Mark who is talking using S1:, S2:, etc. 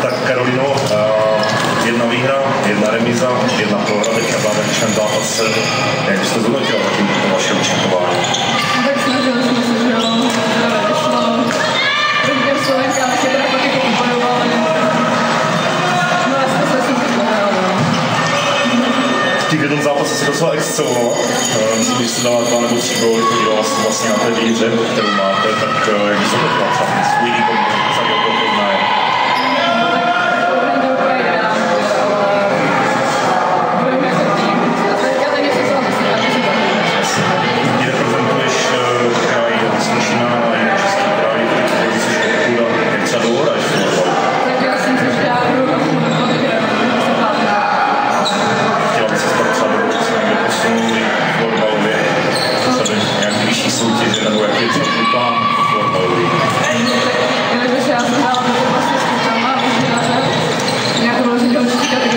S1: Tak Karolino, jedna výhra, jedna remíza, jedna prohra, teďka v závěrečném zápase. Jak byste zhodnotila to vaše účinkování?
S2: Tak snažili jsme se, že jo, vyšlo. První Slovenka, ale se teda pak jako ubojovali. No a jsme se s tím vyhráli.
S1: V tom zápase se docela excelovala. Myslím, že jste dala 2 nebo 3 góly, podívala se vlastně na té výhře, kterou máte, tak jak byste to třeba ten svůj výkon za velkou turnaje?
S2: Já jsem hrála vlastně s klukama, nějakou rozhodnou